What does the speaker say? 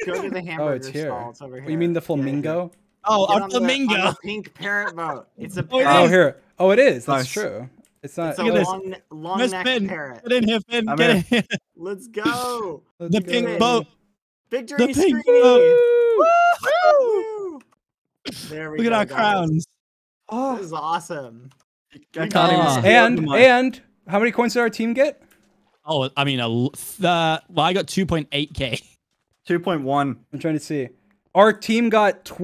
go to the hamburger Oh, it's here. stall. It's over here. You mean the flamingo? Oh, Get a on flamingo. on the pink parrot boat. It's a Oh, it parrot. Oh, here. Oh, it is. That's Nice. true. It's not. It's a Look at this. long Miss neck Finn, parrot. get in here, Finn. I'm Get in in. here. Let's go. The go. pink boat. Victory The pink screen. boat. Woo! There we Look go. at our guys. crowns. This is awesome. I can't Ah. even see And how many coins did our team get? Oh, I mean, well, I got 2.8k. 2.1. I'm trying to see. Our team got